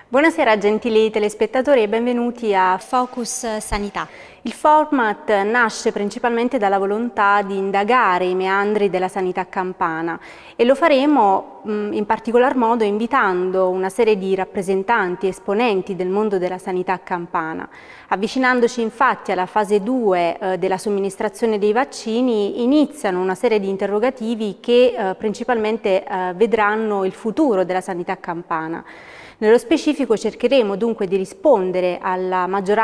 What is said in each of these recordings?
Buonasera gentili telespettatori e benvenuti a Focus Sanità. Il format nasce principalmente dalla volontà di indagare i meandri della sanità campana e lo faremo in particolar modo invitando una serie di rappresentanti, esponenti del mondo della sanità campana. Avvicinandoci infatti alla fase 2 della somministrazione dei vaccini, iniziano una serie di interrogativi che principalmente vedranno il futuro della sanità campana. Nello specifico cercheremo dunque di rispondere alla maggior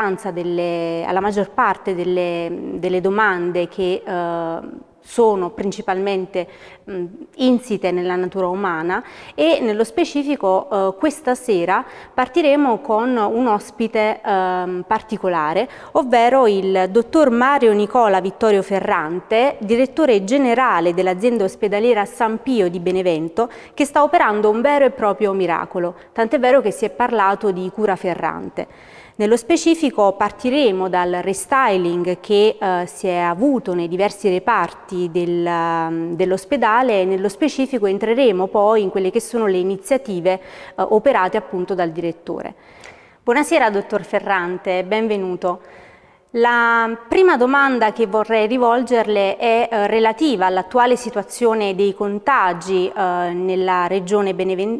parte delle domande che sono principalmente insite nella natura umana e nello specifico questa sera partiremo con un ospite particolare, ovvero il dottor Mario Nicola Vittorio Ferrante, direttore generale dell'azienda ospedaliera San Pio di Benevento, che sta operando un vero e proprio miracolo, tant'è vero che si è parlato di cura Ferrante. Nello specifico partiremo dal restyling che si è avuto nei diversi reparti dell'ospedale e nello specifico entreremo poi in quelle che sono le iniziative operate appunto dal direttore. Buonasera dottor Ferrante, benvenuto. La prima domanda che vorrei rivolgerle è relativa all'attuale situazione dei contagi nella regione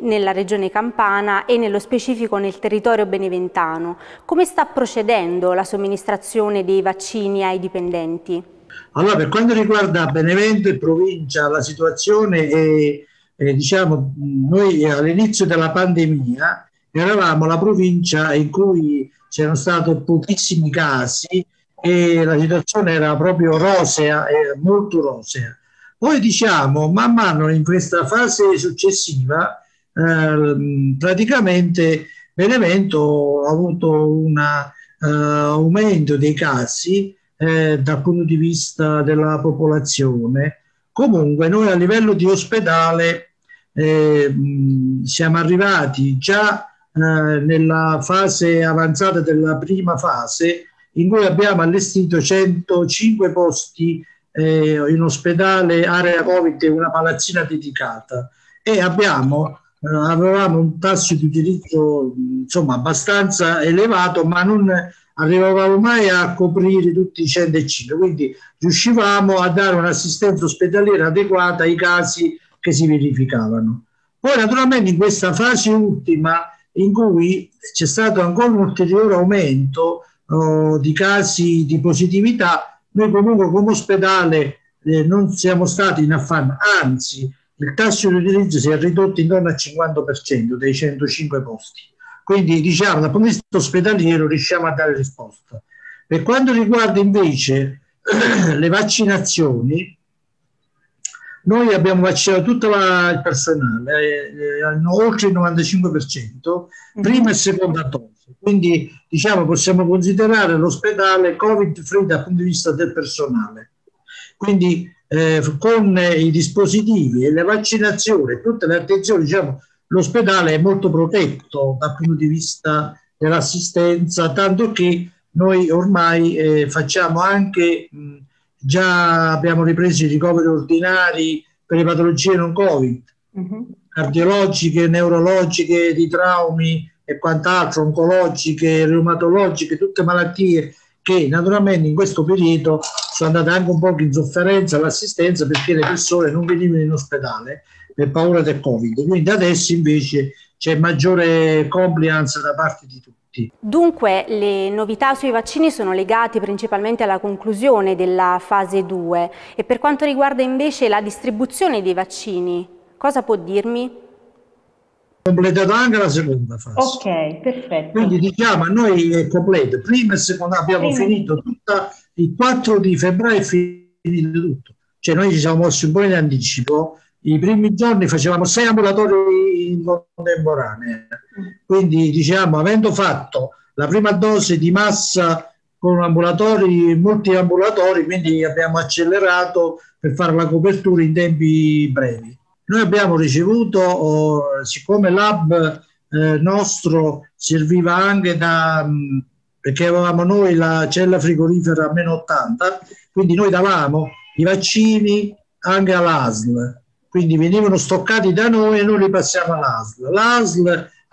Campana e nello specifico nel territorio beneventano. Come sta procedendo la somministrazione dei vaccini ai dipendenti? Allora, per quanto riguarda Benevento e provincia, la situazione è diciamo, noi all'inizio della pandemia eravamo la provincia in cui c'erano stati pochissimi casi e la situazione era proprio rosea, molto rosea. Poi diciamo, man mano in questa fase successiva, praticamente Benevento ha avuto un aumento dei casi dal punto di vista della popolazione. Comunque noi a livello di ospedale siamo arrivati già nella fase avanzata della prima fase, in cui abbiamo allestito 105 posti in ospedale, area Covid e una palazzina dedicata, e avevamo un tasso di utilizzo insomma abbastanza elevato, ma non arrivavamo mai a coprire tutti i 105, quindi riuscivamo a dare un'assistenza ospedaliera adeguata ai casi che si verificavano. Poi naturalmente in questa fase ultima, in cui c'è stato ancora un ulteriore aumento di casi di positività, noi comunque come ospedale non siamo stati in affanno, anzi il tasso di utilizzo si è ridotto intorno al 50% dei 105 posti. Quindi diciamo dal punto di vista ospedaliero riusciamo a dare risposta. Per quanto riguarda invece le vaccinazioni, noi abbiamo vaccinato tutto il personale, oltre il 95%, prima e seconda dose. Quindi diciamo possiamo considerare l'ospedale Covid-free dal punto di vista del personale. Quindi con i dispositivi e le vaccinazioni, tutte le attenzioni, diciamo, l'ospedale è molto protetto dal punto di vista dell'assistenza, tanto che noi ormai facciamo anche, già abbiamo ripreso i ricoveri ordinari per le patologie non Covid, cardiologiche, neurologiche, di traumi e quant'altro, oncologiche, reumatologiche, tutte malattie che naturalmente in questo periodo sono andate anche un po' in sofferenza l'assistenza, perché le persone non venivano in ospedale per paura del Covid. Quindi adesso invece c'è maggiore compliance da parte di tutti. Dunque le novità sui vaccini sono legate principalmente alla conclusione della fase 2 e per quanto riguarda invece la distribuzione dei vaccini, cosa può dirmi? Completata anche la seconda fase. Ok, perfetto. Quindi diciamo a noi è completo, prima e seconda abbiamo finito tutta, il 4 di febbraio è finito tutto, cioè noi ci siamo mossi un po' in anticipo. I primi giorni facevamo 6 ambulatori in contemporanea, quindi diciamo avendo fatto la prima dose di massa con ambulatori, molti ambulatori, quindi abbiamo accelerato per fare la copertura in tempi brevi. Noi abbiamo ricevuto, siccome l'hub nostro serviva anche perché avevamo noi la cella frigorifera a -80, quindi noi davamo i vaccini anche all'ASL, quindi venivano stoccati da noi e noi li passiamo all'ASL. L'ASL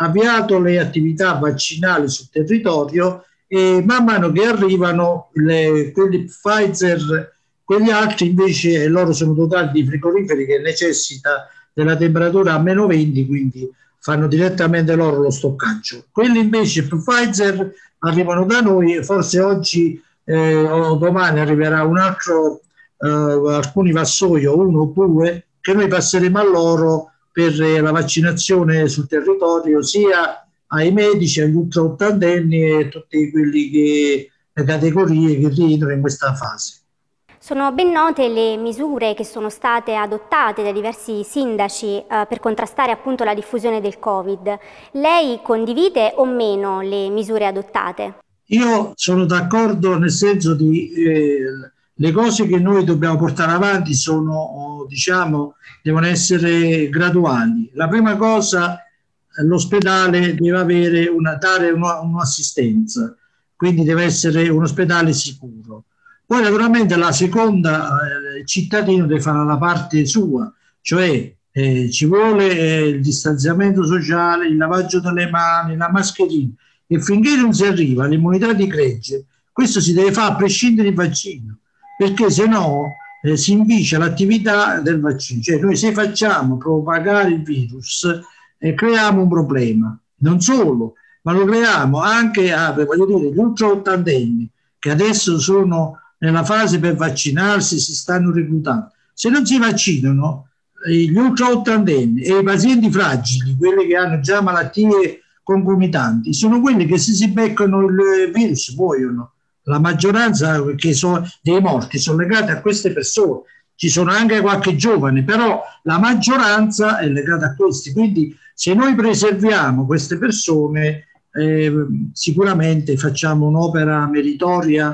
avviato le attività vaccinali sul territorio e man mano che arrivano quelli Pfizer, quegli altri invece loro sono dotati di frigoriferi che necessita della temperatura a meno 20, quindi fanno direttamente loro lo stoccaggio. Quelli invece Pfizer arrivano da noi, forse oggi o domani arriverà un altro, alcuni vassoio, 1 o 2, che noi passeremo a loro per la vaccinazione sul territorio, sia ai medici, agli ultra ottantenni e tutti quelli le categorie che rientrano in questa fase. Sono ben note le misure che sono state adottate da diversi sindaci per contrastare appunto la diffusione del Covid. Lei condivide o meno le misure adottate? Io sono d'accordo, nel senso di le cose che noi dobbiamo portare avanti sono, diciamo, devono essere graduali. La prima cosa, l'ospedale deve avere dare un'assistenza, quindi deve essere un ospedale sicuro. Poi naturalmente la seconda, il cittadino deve fare la parte sua, cioè ci vuole il distanziamento sociale, il lavaggio delle mani, la mascherina, e finché non si arriva all'immunità di gregge, questo si deve fare a prescindere dal vaccino, perché se no si inficia l'attività del vaccino. Cioè noi se facciamo propagare il virus creiamo un problema, non solo, ma lo creiamo anche voglio dire, gli ultra ottantenni che adesso sono nella fase per vaccinarsi, si stanno reclutando. Se non si vaccinano, gli ultra ottantenni e i pazienti fragili, quelli che hanno già malattie concomitanti, sono quelli che se si beccano il virus muoiono. La maggioranza dei morti sono legati a queste persone. Ci sono anche qualche giovane, però la maggioranza è legata a questi. Quindi se noi preserviamo queste persone, sicuramente facciamo un'opera meritoria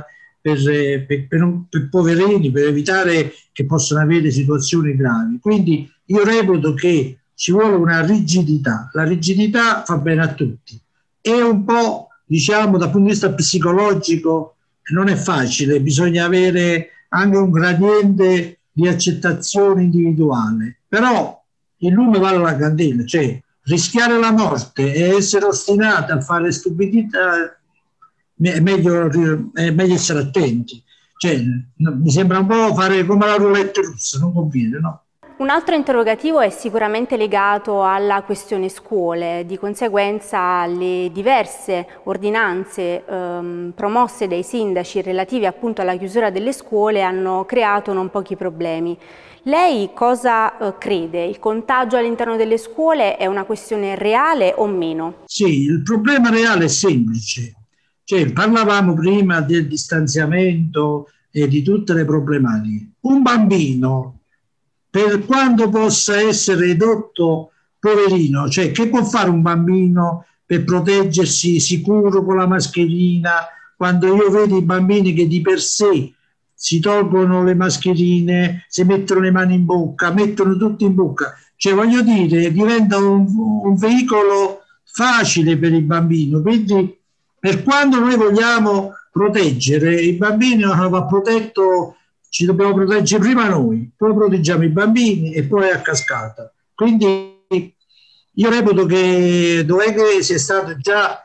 per poverini, per evitare che possano avere situazioni gravi. Quindi io reputo che ci vuole una rigidità. La rigidità fa bene a tutti. È un po', diciamo, dal punto di vista psicologico non è facile, bisogna avere anche un gradiente di accettazione individuale. Però il lume vale la candela, cioè rischiare la morte e essere ostinati a fare stupidità è meglio essere attenti. Cioè, mi sembra un po' fare come la roulette russa, non conviene, no? Un altro interrogativo è sicuramente legato alla questione scuole, di conseguenza le diverse ordinanze promosse dai sindaci relative appunto alla chiusura delle scuole hanno creato non pochi problemi. Lei cosa crede? Il contagio all'interno delle scuole è una questione reale o meno? Sì, il problema reale è semplice. Cioè, parlavamo prima del distanziamento e di tutte le problematiche. Un bambino, per quanto possa essere ridotto poverino, cioè che può fare un bambino per proteggersi sicuro con la mascherina, quando io vedo i bambini che di per sé si tolgono le mascherine, si mettono le mani in bocca, mettono tutto in bocca, cioè voglio dire, diventa un veicolo facile per il bambino. Quindi per quanto noi vogliamo proteggere il bambino, va protetto, ci dobbiamo proteggere prima noi, poi proteggiamo i bambini e poi a cascata. Quindi io reputo che dov'è che sia stata già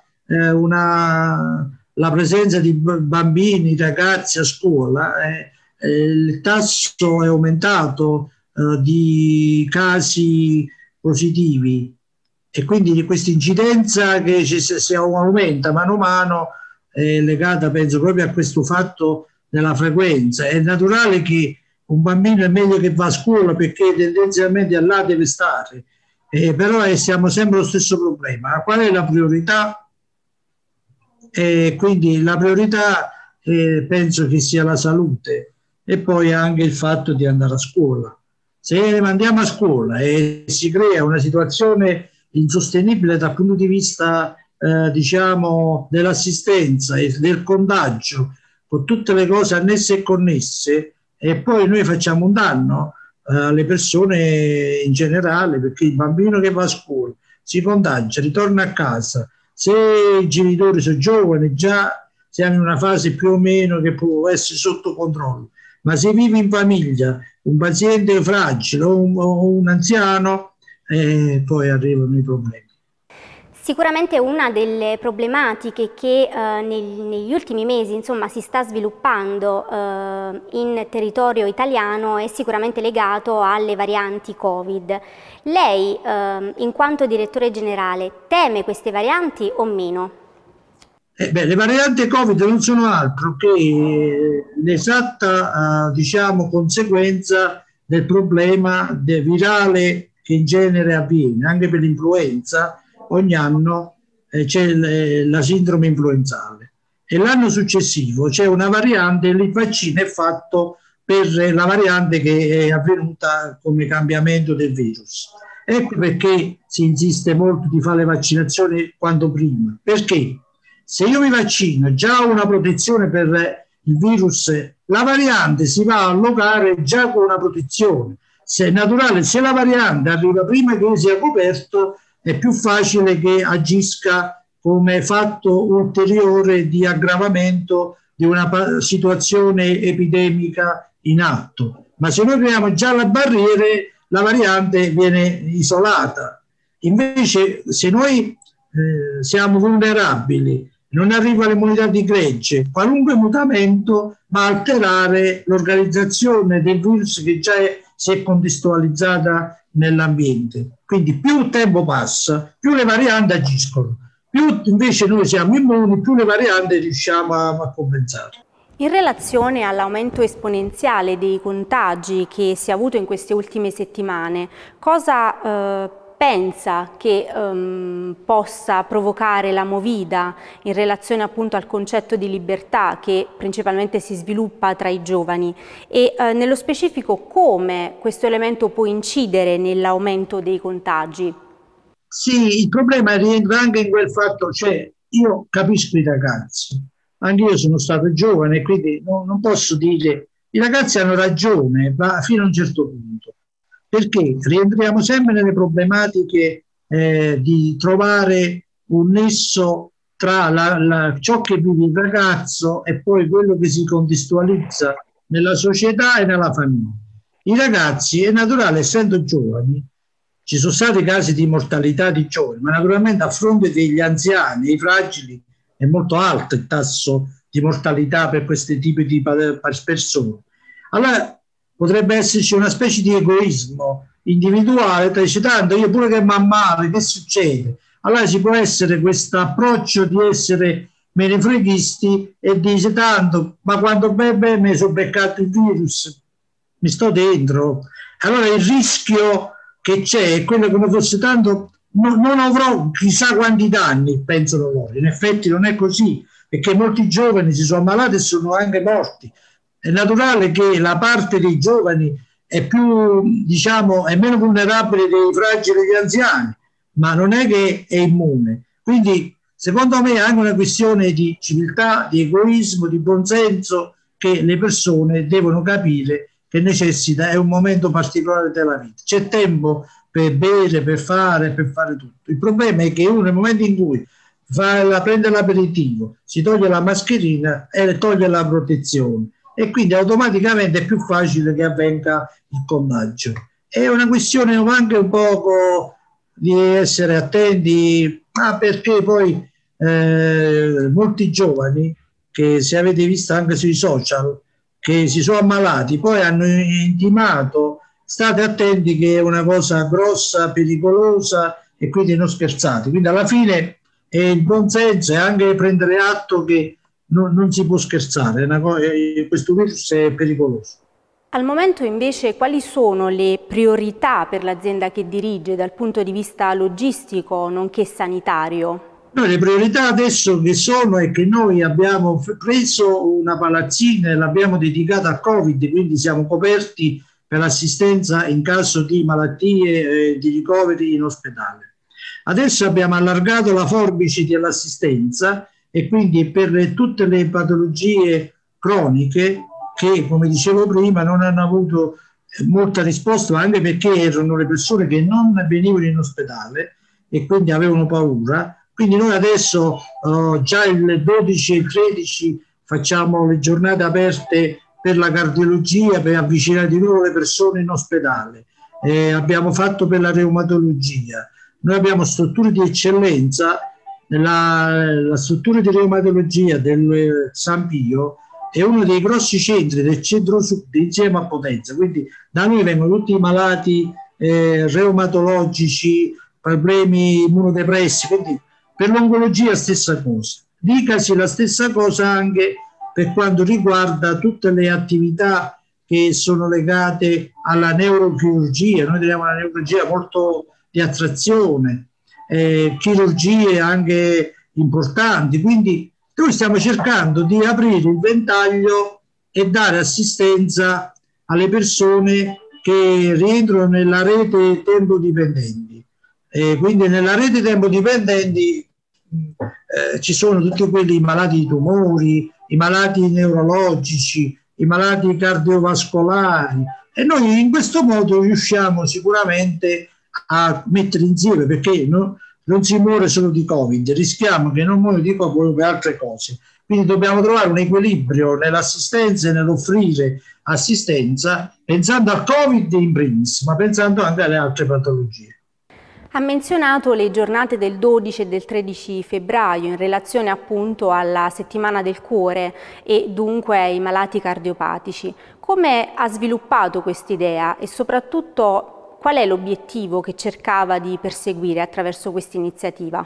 la presenza di bambini, ragazzi a scuola, il tasso è aumentato di casi positivi, e quindi questa incidenza che si aumenta mano a mano è legata, penso, proprio a questo fatto della frequenza. È naturale che un bambino è meglio che va a scuola perché tendenzialmente là deve stare, però siamo sempre lo stesso problema. Qual è la priorità? Quindi la priorità penso che sia la salute e poi anche il fatto di andare a scuola. Se mandiamo a scuola e si crea una situazione insostenibile dal punto di vista diciamo dell'assistenza e del contagio, con tutte le cose annesse e connesse, e poi noi facciamo un danno alle persone in generale, perché il bambino che va a scuola si contagia, ritorna a casa, se i genitori sono giovani già siamo in una fase più o meno che può essere sotto controllo, ma se vive in famiglia un paziente fragile o un anziano, poi arrivano i problemi. Sicuramente una delle problematiche che negli ultimi mesi insomma, si sta sviluppando in territorio italiano è sicuramente legato alle varianti Covid. Lei, in quanto direttore generale, teme queste varianti o meno? Le varianti Covid non sono altro che l'esatta diciamo, conseguenza del problema virale che in genere avviene, anche per l'influenza. Ogni anno c'è la sindrome influenzale e l'anno successivo c'è una variante e il vaccino è fatto per la variante che è avvenuta come cambiamento del virus. Ecco perché si insiste molto di fare le vaccinazioni quanto prima. Perché? Se io mi vaccino già ho una protezione per il virus, la variante si va a allocare già con una protezione. Se è naturale, se la variante arriva prima che sia coperto, è più facile che agisca come fatto ulteriore di aggravamento di una situazione epidemica in atto. Ma se noi creiamo già le barriere, la variante viene isolata. Invece, se noi siamo vulnerabili, non arriva l'immunità di gregge, qualunque mutamento va a alterare l'organizzazione del virus che già si è contestualizzata nell'ambiente. Quindi più il tempo passa, più le varianti agiscono, più invece noi siamo immuni, più le varianti riusciamo a compensare. In relazione all'aumento esponenziale dei contagi che si è avuto in queste ultime settimane, cosa pensa che possa provocare la movida in relazione appunto al concetto di libertà che principalmente si sviluppa tra i giovani e nello specifico come questo elemento può incidere nell'aumento dei contagi? Sì, il problema rientra anche in quel fatto, cioè io capisco i ragazzi, anche io sono stato giovane e quindi non posso dire, i ragazzi hanno ragione, ma fino a un certo punto. Perché rientriamo sempre nelle problematiche di trovare un nesso tra ciò che vive il ragazzo e poi quello che si contestualizza nella società e nella famiglia. I ragazzi, è naturale, essendo giovani, ci sono stati casi di mortalità di giovani, ma naturalmente a fronte degli anziani, i fragili, è molto alto il tasso di mortalità per questi tipi di persone. Allora, potrebbe esserci una specie di egoismo individuale, dice tanto io pure che mi ammalo, che succede? Allora ci può essere questo approccio di essere menefreghisti e dice tanto, ma quando bene mi sono beccato il virus, mi sto dentro. Allora il rischio che c'è è quello come fosse tanto, non avrò chissà quanti danni, pensano loro. In effetti non è così, perché molti giovani si sono ammalati e sono anche morti. È naturale che la parte dei giovani è più, diciamo, è meno vulnerabile dei fragili e degli anziani, ma non è che è immune. Quindi, secondo me, è anche una questione di civiltà, di egoismo, di buonsenso che le persone devono capire che necessita, è un momento particolare della vita. C'è tempo per bere, per fare tutto. Il problema è che uno nel momento in cui prende l'aperitivo, si toglie la mascherina e toglie la protezione, e quindi automaticamente è più facile che avvenga il contagio. È una questione anche un poco di essere attenti, perché poi molti giovani, che se avete visto anche sui social, che si sono ammalati, poi hanno intimato, state attenti che è una cosa grossa, pericolosa e quindi non scherzate. Quindi alla fine è il buon senso e anche prendere atto che non si può scherzare, questo virus è pericoloso. Al momento invece quali sono le priorità per l'azienda che dirige dal punto di vista logistico nonché sanitario? Le priorità adesso che sono è che noi abbiamo preso una palazzina e l'abbiamo dedicata al Covid, quindi siamo coperti per l'assistenza in caso di malattie, di ricoveri in ospedale. Adesso abbiamo allargato la forbice dell'assistenza e quindi per tutte le patologie croniche che, come dicevo prima, non hanno avuto molta risposta, anche perché erano le persone che non venivano in ospedale e quindi avevano paura. Quindi noi adesso già il 12 e il 13 facciamo le giornate aperte per la cardiologia, per avvicinare di nuovo le persone in ospedale. Abbiamo fatto per la reumatologia. noi abbiamo strutture di eccellenza, la struttura di reumatologia del San Pio è uno dei grossi centri del centro-sud insieme a Potenza, quindi da noi vengono tutti i malati reumatologici, problemi immunodepressi, quindi per l'oncologia stessa cosa. Dicasi la stessa cosa anche per quanto riguarda tutte le attività che sono legate alla neurochirurgia. Noi teniamo una neurochirurgia molto di attrazione, chirurgie anche importanti, quindi noi stiamo cercando di aprire il ventaglio e dare assistenza alle persone che rientrano nella rete tempo-dipendenti. Quindi nella rete tempo-dipendenti ci sono tutti quelli malati di tumori, i malati neurologici, i malati cardiovascolari, e noi in questo modo riusciamo sicuramente a mettere insieme, perché non si muore solo di Covid, rischiamo che non muore di Covid per altre cose. Quindi dobbiamo trovare un equilibrio nell'assistenza e nell'offrire assistenza, pensando al Covid in primis, ma pensando anche alle altre patologie. Ha menzionato le giornate del 12 e del 13 febbraio in relazione appunto alla settimana del cuore e dunque ai malati cardiopatici. Come ha sviluppato quest'idea e soprattutto qual è l'obiettivo che cercava di perseguire attraverso questa iniziativa?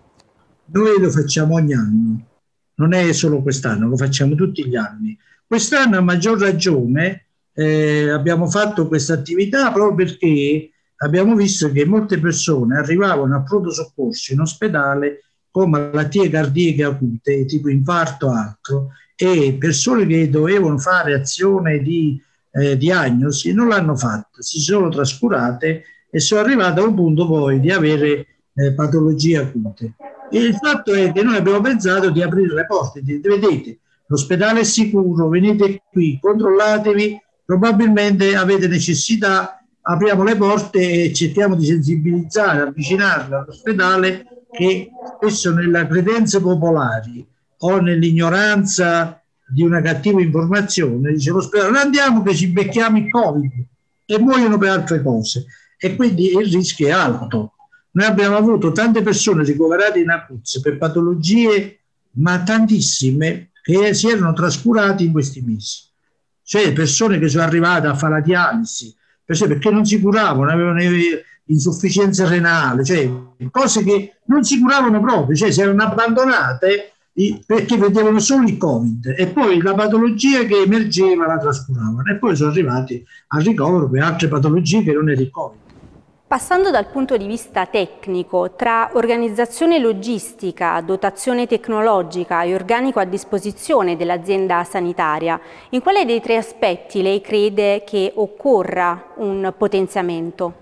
Noi lo facciamo ogni anno, non è solo quest'anno, lo facciamo tutti gli anni. Quest'anno a maggior ragione abbiamo fatto questa attività proprio perché abbiamo visto che molte persone arrivavano a pronto soccorso in ospedale con malattie cardiache acute, tipo infarto o altro, e persone che dovevano fare azione di diagnosi non l'hanno fatta, si sono trascurate e sono arrivate a un punto poi di avere patologie acute. E il fatto è che noi abbiamo pensato di aprire le porte, di vedete, l'ospedale è sicuro, venite qui, controllatevi, probabilmente avete necessità, apriamo le porte e cerchiamo di sensibilizzare, avvicinarli all'ospedale, che spesso nelle credenze popolari o nell'ignoranza di una cattiva informazione dice l'ospedale andiamo che ci becchiamo il Covid e muoiono per altre cose, e quindi il rischio è alto. Noi abbiamo avuto tante persone ricoverate in Abruzzo per patologie, ma tantissime, che si erano trascurate in questi mesi, cioè persone che sono arrivate a fare la dialisi perché non si curavano, avevano insufficienza renale, cioè cose che non si curavano proprio, cioè si erano abbandonate perché vedevano solo il Covid e poi la patologia che emergeva la trascuravano e poi sono arrivati al ricovero per altre patologie che non era il Covid. Passando dal punto di vista tecnico, tra organizzazione logistica, dotazione tecnologica e organico a disposizione dell'azienda sanitaria, in quale dei tre aspetti lei crede che occorra un potenziamento?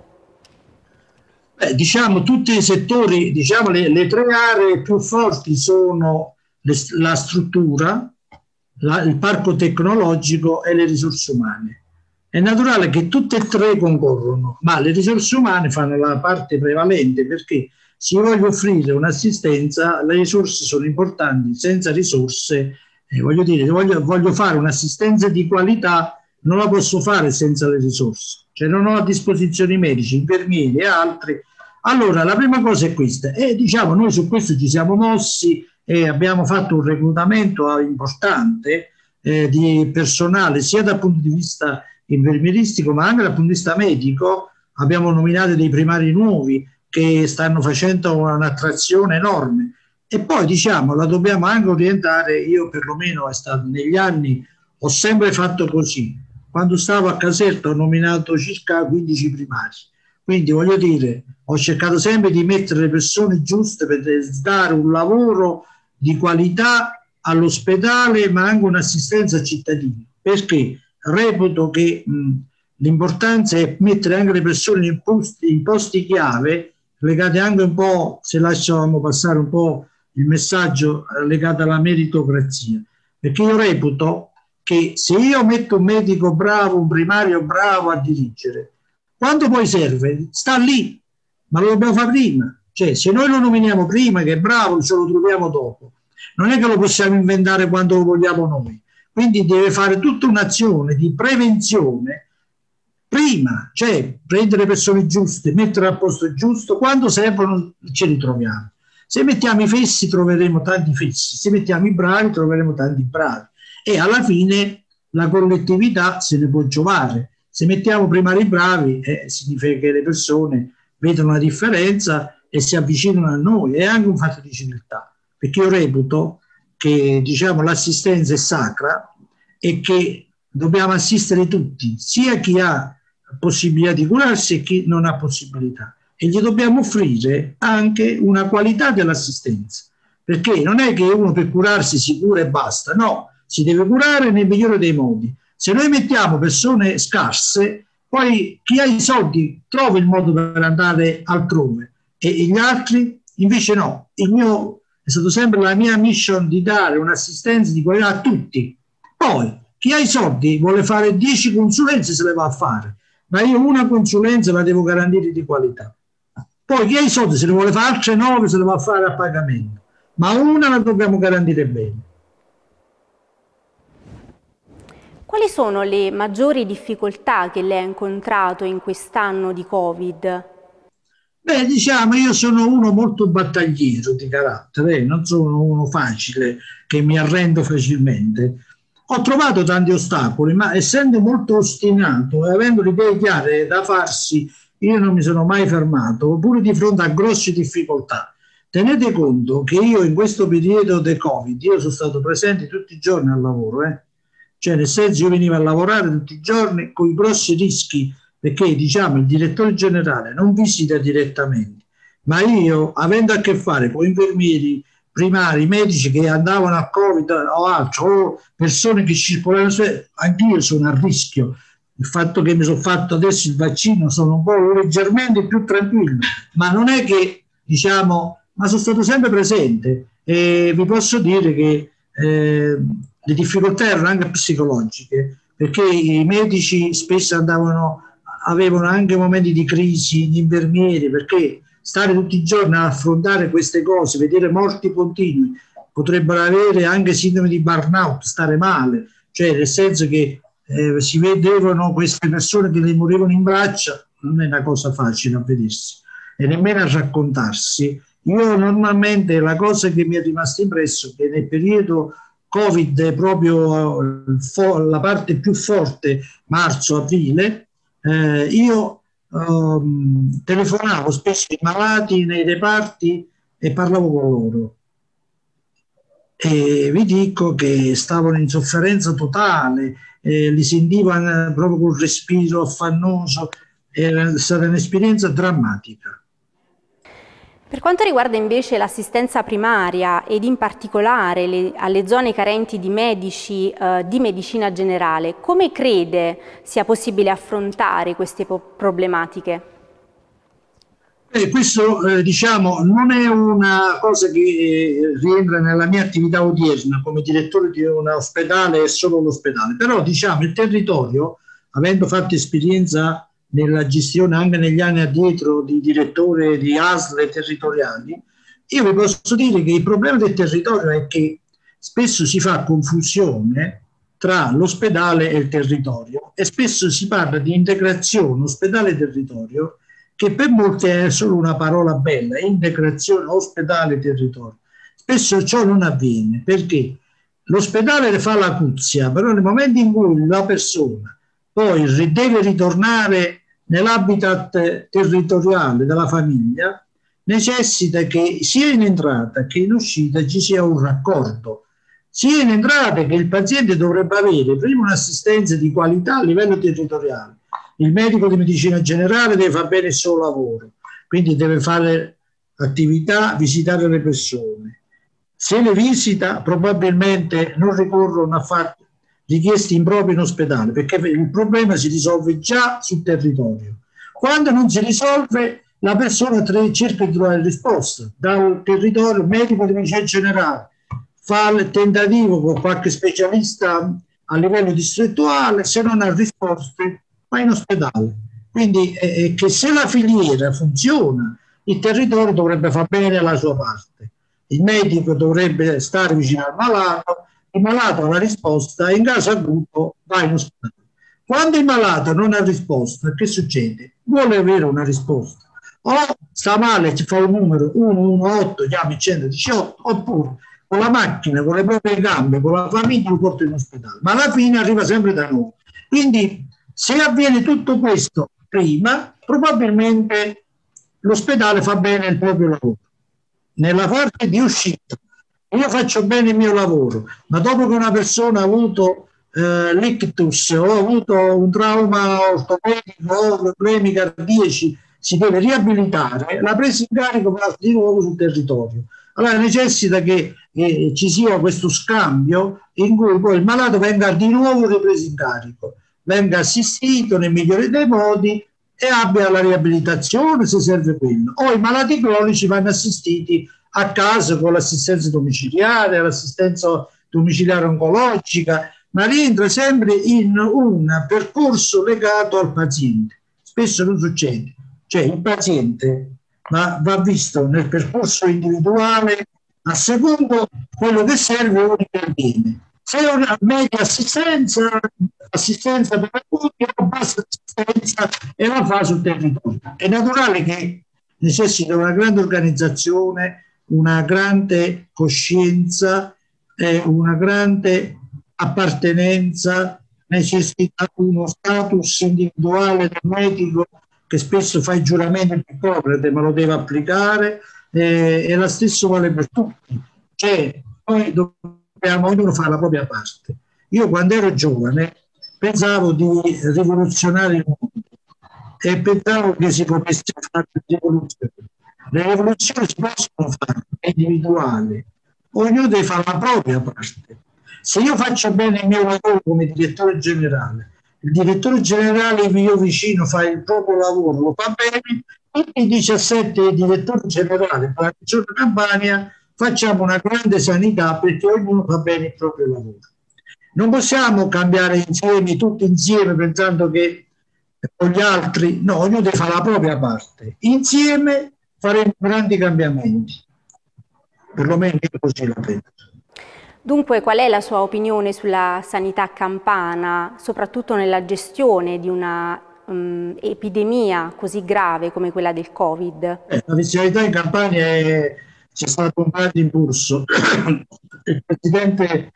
Diciamo tutti i settori, diciamo le tre aree più forti sono la struttura, il parco tecnologico e le risorse umane. È naturale che tutte e tre concorrono, ma le risorse umane fanno la parte prevalente perché se voglio offrire un'assistenza, le risorse sono importanti, senza risorse, voglio dire, voglio fare un'assistenza di qualità, non la posso fare senza le risorse, cioè non ho a disposizione i medici, infermieri e altri. Allora la prima cosa è questa, e diciamo noi su questo ci siamo mossi e abbiamo fatto un reclutamento importante di personale sia dal punto di vista infermieristico ma anche dal punto di vista medico. Abbiamo nominato dei primari nuovi che stanno facendo un'attrazione enorme e poi diciamo la dobbiamo anche orientare. Io perlomeno negli anni ho sempre fatto così, quando stavo a Caserta ho nominato circa 15 primari, quindi voglio dire ho cercato sempre di mettere le persone giuste per dare un lavoro di qualità all'ospedale ma anche un'assistenza ai cittadini, perché reputo che l'importanza è mettere anche le persone in posti chiave, legate anche un po', se lasciamo passare un po' il messaggio legato alla meritocrazia, perché io reputo che se io metto un medico bravo, un primario bravo a dirigere, quando poi serve, sta lì, ma lo dobbiamo fare prima, cioè se noi lo nominiamo prima che è bravo, ce lo troviamo dopo, non è che lo possiamo inventare quando lo vogliamo noi. Quindi deve fare tutta un'azione di prevenzione prima, cioè prendere le persone giuste, mettere al posto giusto, quando servono ci ritroviamo. Se mettiamo i fessi troveremo tanti fessi, se mettiamo i bravi troveremo tanti bravi e alla fine la collettività se ne può giovare. Se mettiamo prima i bravi significa che le persone vedono la differenza e si avvicinano a noi, è anche un fatto di civiltà, perché io reputo che diciamo, l'assistenza è sacra e che dobbiamo assistere tutti, sia chi ha possibilità di curarsi e chi non ha possibilità. E gli dobbiamo offrire anche una qualità dell'assistenza, perché non è che uno per curarsi si cura e basta, no, si deve curare nel migliore dei modi. Se noi mettiamo persone scarse, poi chi ha i soldi trova il modo per andare altrove e gli altri invece no. Il mio è stato sempre la mia mission di dare un'assistenza di qualità a tutti. Poi chi ha i soldi vuole fare 10 consulenze, se le va a fare, ma io una consulenza la devo garantire di qualità. Poi chi ha i soldi se ne vuole fare altre 9, se le va a fare a pagamento, ma una la dobbiamo garantire bene. Quali sono le maggiori difficoltà che lei ha incontrato in quest'anno di Covid? Beh, diciamo, io sono uno molto battagliero di carattere, non sono uno facile che mi arrendo facilmente. Ho trovato tanti ostacoli, ma essendo molto ostinato e avendo le idee chiare da farsi, io non mi sono mai fermato, pure di fronte a grosse difficoltà. Tenete conto che io in questo periodo del Covid, io sono stato presente tutti i giorni al lavoro, Cioè nel senso io venivo a lavorare tutti i giorni con i grossi rischi, perché diciamo il direttore generale non visita direttamente, ma io avendo a che fare con infermieri primari, medici che andavano a Covid o altro, o persone che circolavano, anch'io sono a rischio. Il fatto che mi sono fatto adesso il vaccino sono un po' leggermente più tranquillo, ma non è che diciamo, ma sono stato sempre presente e vi posso dire che le difficoltà erano anche psicologiche, perché i medici spesso avevano anche momenti di crisi, gli infermieri, perché stare tutti i giorni a affrontare queste cose, vedere morti continui, potrebbero avere anche sindrome di burnout, stare male, cioè nel senso che si vedevano queste persone che le morivano in braccia, non è una cosa facile a vedersi e nemmeno a raccontarsi. Io normalmente la cosa che mi è rimasta impresso è che nel periodo Covid è proprio la parte più forte, marzo-aprile, io telefonavo spesso ai malati nei reparti e parlavo con loro. E vi dico che stavano in sofferenza totale, li sentivano proprio col respiro affannoso, era stata un'esperienza drammatica. Per quanto riguarda invece l'assistenza primaria ed in particolare alle zone carenti di medici di medicina generale, come crede sia possibile affrontare queste problematiche? Questo diciamo non è una cosa che rientra nella mia attività odierna come direttore di un ospedale, è solo l'ospedale, però diciamo il territorio, avendo fatto esperienza nella gestione anche negli anni addietro di direttore di ASL territoriali, io vi posso dire che il problema del territorio è che spesso si fa confusione tra l'ospedale e il territorio e spesso si parla di integrazione ospedale-territorio, che per molti è solo una parola bella, integrazione ospedale-territorio. Spesso ciò non avviene perché l'ospedale le fa la cuzia, però nel momento in cui la persona poi deve ritornare nell'habitat territoriale della famiglia, necessita che sia in entrata che in uscita ci sia un raccordo. Sia in entrata che il paziente dovrebbe avere prima un'assistenza di qualità a livello territoriale. Il medico di medicina generale deve fare bene il suo lavoro, quindi deve fare attività, visitare le persone. Se le visita, probabilmente non ricorrono a fare richieste improprie in ospedale, perché il problema si risolve già sul territorio. Quando non si risolve, la persona cerca di trovare risposta dal territorio, medico di medicina generale, fa il tentativo con qualche specialista a livello distrettuale, se non ha risposte va in ospedale. Quindi che se la filiera funziona, il territorio dovrebbe fare bene la sua parte. Il medico dovrebbe stare vicino al malato, il malato ha la risposta e in caso acuto va in ospedale. Quando il malato non ha risposta, che succede? Vuole avere una risposta. O sta male, ci fa un numero 118, chiama il 118, oppure con la macchina, con le proprie gambe, con la famiglia lo porta in ospedale. Ma alla fine arriva sempre da noi. Quindi se avviene tutto questo prima, probabilmente l'ospedale fa bene il proprio lavoro. Nella parte di uscita, io faccio bene il mio lavoro, ma dopo che una persona ha avuto l'ictus o ha avuto un trauma ortopedico o problemi cardiaci, si deve riabilitare, la presa in carico va di nuovo sul territorio. Allora necessita che ci sia questo scambio in cui poi il malato venga di nuovo ripreso in carico, venga assistito nel migliore dei modi e abbia la riabilitazione se serve quello. O i malati cronici vanno assistiti a casa con l'assistenza domiciliare, l'assistenza domiciliare oncologica, ma rientra sempre in un percorso legato al paziente. Spesso non succede, cioè il paziente va visto nel percorso individuale a secondo quello che serve o interviene. Se è una media assistenza per alcuni, o bassa assistenza e la fa sul territorio. È naturale che necessita una grande organizzazione, una grande coscienza, una grande appartenenza, necessita uno status individuale del medico che spesso fa i giuramenti di Ippocrate, ma lo deve applicare, e la stessa vale per tutti. Cioè, noi dobbiamo ognuno fare la propria parte. Io quando ero giovane pensavo di rivoluzionare il mondo e pensavo che si potesse fare rivoluzioni. Le rivoluzioni si possono fare, è individuale, ognuno deve fare la propria parte. Se io faccio bene il mio lavoro come direttore generale, il direttore generale mio vicino fa il proprio lavoro, lo fa bene, tutti i 17 direttori generali per la Regione Campania facciamo una grande sanità perché ognuno fa bene il proprio lavoro. Non possiamo cambiare insieme, tutti insieme, pensando che con gli altri, no, ognuno deve fare la propria parte. Insieme faremo grandi cambiamenti, perlomeno io così la penso. Dunque, qual è la sua opinione sulla sanità campana, soprattutto nella gestione di una epidemia così grave come quella del Covid? La sanità in Campania c'è stato un grande impulso. Il presidente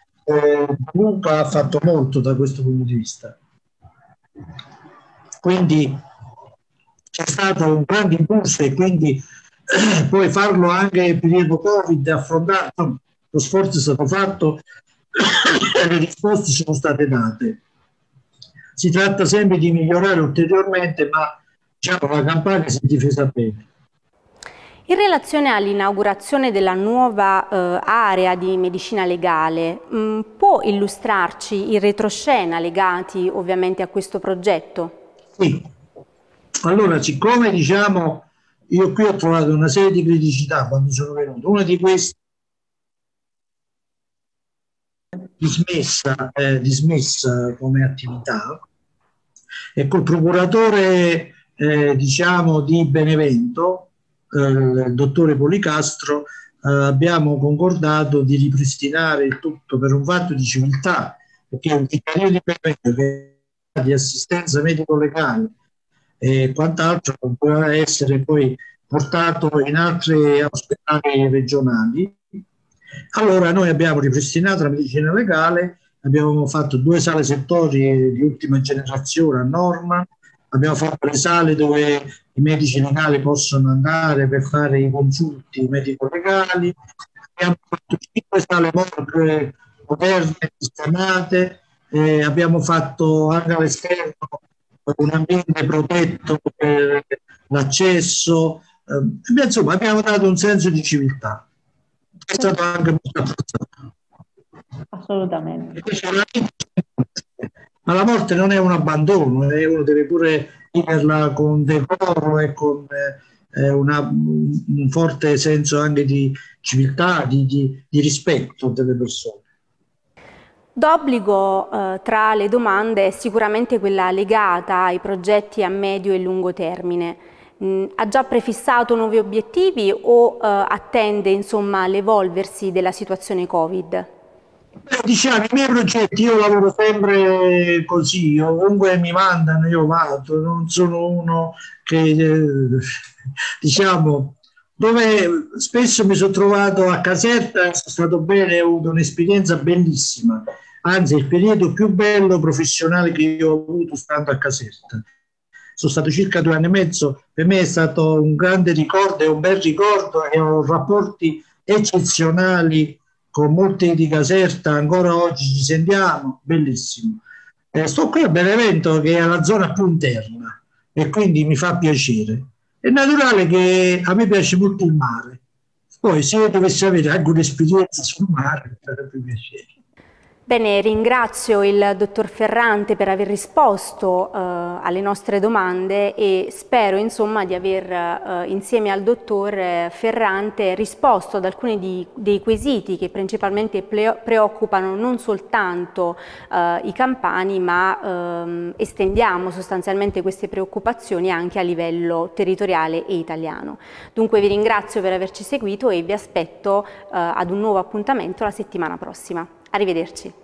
Luca ha fatto molto da questo punto di vista. Quindi c'è stato un grande impulso e quindi poi farlo anche nel periodo Covid, affrontato, lo sforzo è stato fatto e le risposte sono state date. Si tratta sempre di migliorare ulteriormente, ma diciamo, la Campania si è difesa bene. In relazione all'inaugurazione della nuova area di medicina legale, può illustrarci i retroscena legati ovviamente a questo progetto? Sì. Allora, siccome diciamo, io qui ho trovato una serie di criticità quando sono venuto, una di queste dismessa come attività, e col procuratore diciamo di Benevento, il dottore Policastro, abbiamo concordato di ripristinare il tutto per un fatto di civiltà, perché un cittadino di Benevento che ha di assistenza medico-legale e quant'altro non poteva essere poi portato in altri ospedali regionali. Allora noi abbiamo ripristinato la medicina legale, abbiamo fatto 2 sale settori di ultima generazione a norma, abbiamo fatto le sale dove i medici legali possono andare per fare i consulti medico-legali, abbiamo fatto 5 sale moderne, sistemate, abbiamo fatto anche all'esterno un ambiente protetto per l'accesso, insomma abbiamo dato un senso di civiltà. È stato anche molto apprezzato. Assolutamente. Ma la morte non è un abbandono, uno deve pure viverla con decoro e con un forte senso anche di civiltà, di rispetto delle persone. D'obbligo tra le domande è sicuramente quella legata ai progetti a medio e lungo termine. Ha già prefissato nuovi obiettivi o attende insomma l'evolversi della situazione Covid? Diciamo, i miei progetti, io lavoro sempre così, ovunque mi mandano io vado, non sono uno che, diciamo, dove spesso mi sono trovato a Caserta, sono stato bene, ho avuto un'esperienza bellissima, anzi il periodo più bello professionale che io ho avuto stando a Caserta. Sono stato circa 2 anni e mezzo, per me è stato un grande ricordo, è un bel ricordo e ho rapporti eccezionali con molti di Caserta, ancora oggi ci sentiamo, bellissimo. Sto qui a Benevento che è la zona più interna e quindi mi fa piacere. È naturale che a me piace molto il mare, poi se io dovessi avere anche un'esperienza sul mare mi farebbe piacere. Bene, ringrazio il dottor Ferrante per aver risposto alle nostre domande e spero insomma di aver insieme al dottor Ferrante risposto ad alcuni dei quesiti che principalmente preoccupano non soltanto i campani, ma estendiamo sostanzialmente queste preoccupazioni anche a livello territoriale e italiano. Dunque vi ringrazio per averci seguito e vi aspetto ad un nuovo appuntamento la settimana prossima. Arrivederci.